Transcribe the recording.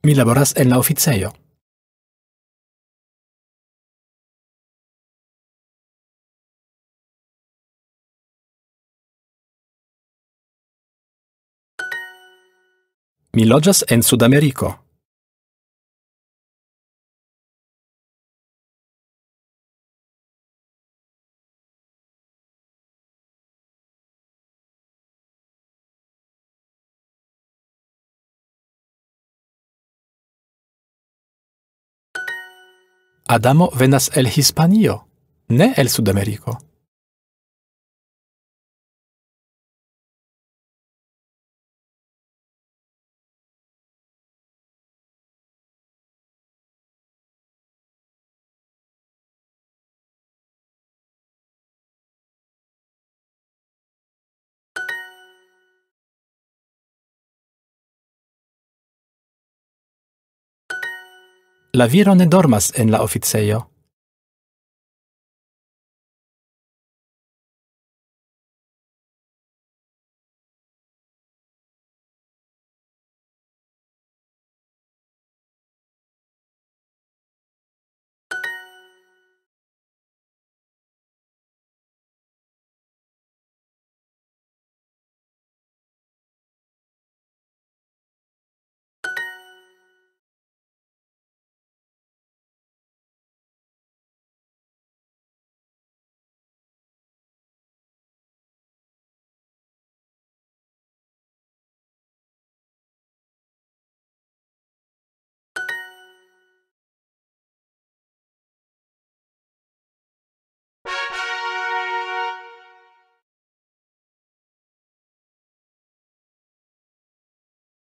Mi laboras en la oficejo. Mi loĝas en Sudameriko. Adamo venas el Hispanio, ne el Sudameriko. La viro ne dormas en la oficejo.